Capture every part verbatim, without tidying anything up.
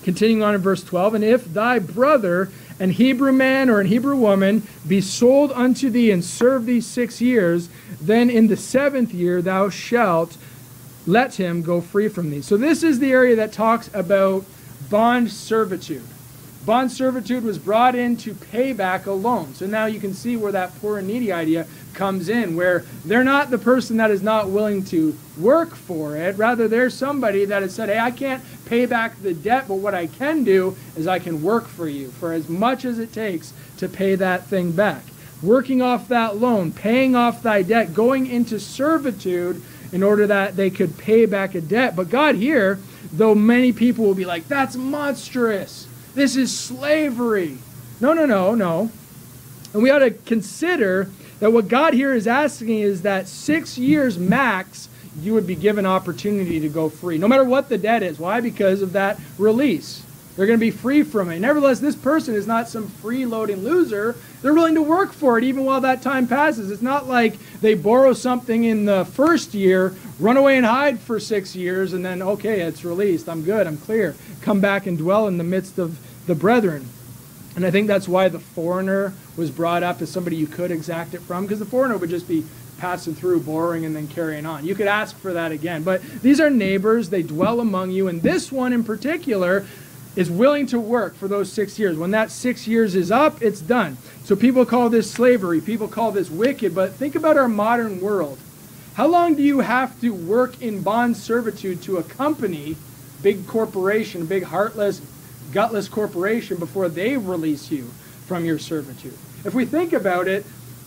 Continuing on in verse twelve, and if thy brother, an Hebrew man or an Hebrew woman, be sold unto thee and serve thee six years, then in the seventh year thou shalt let him go free from thee. So this is the area that talks about bond servitude. Bond servitude was brought in to pay back a loan. So now you can see where that poor and needy idea comes in, where they're not the person that is not willing to work for it. Rather, they're somebody that has said, hey, I can't pay back the debt, but what I can do is I can work for you for as much as it takes to pay that thing back. Working off that loan, paying off thy debt, going into servitude in order that they could pay back a debt. But God here, though many people will be like, that's monstrous. This is slavery. No, no, no, no. And we ought to consider that what God here is asking is that six years max, you would be given opportunity to go free, no matter what the debt is. Why? Because of that release. They're going to be free from it. Nevertheless, this person is not some freeloading loser. They're willing to work for it even while that time passes. It's not like they borrow something in the first year, run away and hide for six years, and then, okay, it's released. I'm good. I'm clear. Come back and dwell in the midst of the brethren. And I think that's why the foreigner was brought up as somebody you could exact it from, because the foreigner would just be passing through, borrowing, and then carrying on. You could ask for that again. But these are neighbors. They dwell among you. And this one in particular is willing to work for those six years. When that six years is up, it's done. So people call this slavery. People call this wicked. But think about our modern world. How long do you have to work in bond servitude to a company, big corporation, big heartless, gutless corporation, before they release you from your servitude? If we think about it,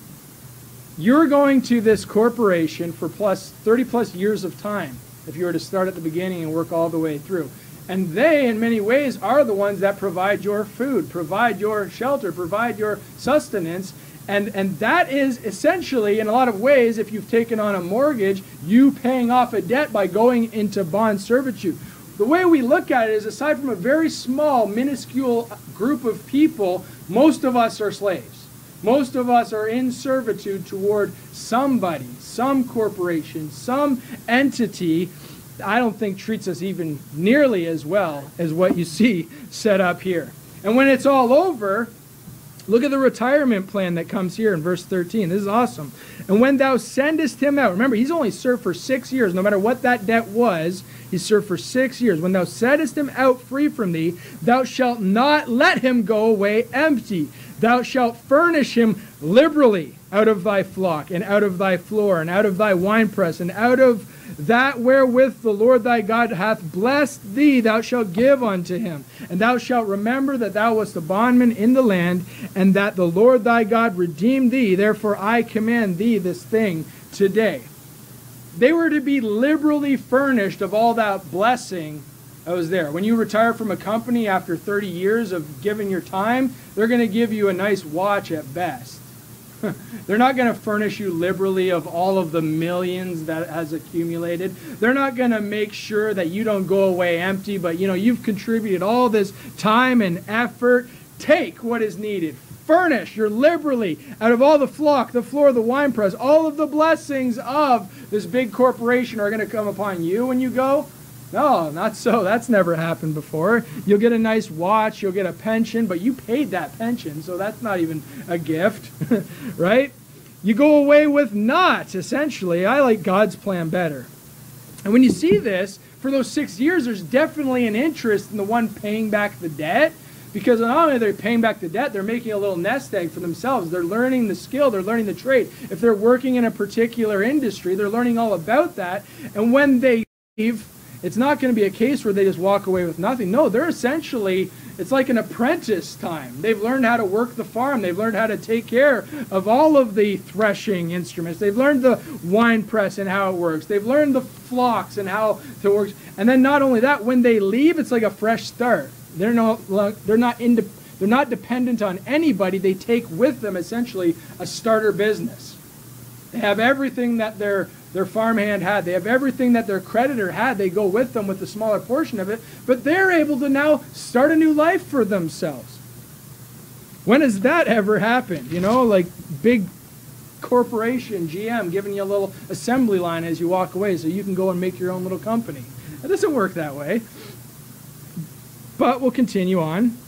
you're going to this corporation for plus thirty plus years of time if you were to start at the beginning and work all the way through. And they, in many ways, are the ones that provide your food, provide your shelter, provide your sustenance. And, and that is essentially, in a lot of ways, if you've taken on a mortgage, you paying off a debt by going into bond servitude. The way we look at it is, aside from a very small, minuscule group of people, most of us are slaves. Most of us are in servitude toward somebody, some corporation, some entity. I don't think treats us even nearly as well as what you see set up here. And when it's all over, look at the retirement plan that comes here in verse thirteen. This is awesome. And when thou sendest him out, remember, he's only served for six years. No matter what that debt was, he served for six years. When thou sendest him out free from thee, thou shalt not let him go away empty. Thou shalt furnish him liberally out of thy flock, and out of thy floor, and out of thy winepress, and out of that wherewith the Lord thy God hath blessed thee, thou shalt give unto him. And thou shalt remember that thou wast a bondman in the land, and that the Lord thy God redeemed thee. Therefore I command thee this thing today. They were to be liberally furnished of all that blessing that was there. When you retire from a company after thirty years of giving your time, they're going to give you a nice watch at best. They're not going to furnish you liberally of all of the millions that has accumulated. They're not going to make sure that you don't go away empty, but you know, you've contributed all this time and effort. Take what is needed. Furnish your liberally out of all the flock, the floor, the winepress. All of the blessings of this big corporation are going to come upon you when you go. No, not so. That's never happened before. You'll get a nice watch, you'll get a pension, but you paid that pension, so that's not even a gift, right? You go away with naught, essentially. I like God's plan better. And when you see this, for those six years, there's definitely an interest in the one paying back the debt, because not only are they paying back the debt, they're making a little nest egg for themselves. They're learning the skill, they're learning the trade. If they're working in a particular industry, they're learning all about that, and when they leave, it's not going to be a case where they just walk away with nothing. No, they're essentially, it's like an apprentice time. They've learned how to work the farm. They've learned how to take care of all of the threshing instruments. They've learned the wine press and how it works. They've learned the flocks and how it works. And then not only that, when they leave, it's like a fresh start. They're not, they're not, inde- they're not dependent on anybody. They take with them essentially a starter business. They have everything that their their farmhand had. They have everything that their creditor had. They go with them with the smaller portion of it, but they're able to now start a new life for themselves. When has that ever happened? You know, like big corporation, G M, giving you a little assembly line as you walk away so you can go and make your own little company. It doesn't work that way. But we'll continue on.